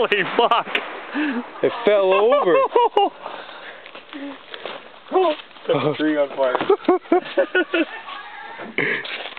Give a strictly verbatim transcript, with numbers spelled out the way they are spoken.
Holy fuck! It fell over. Set the tree on fire.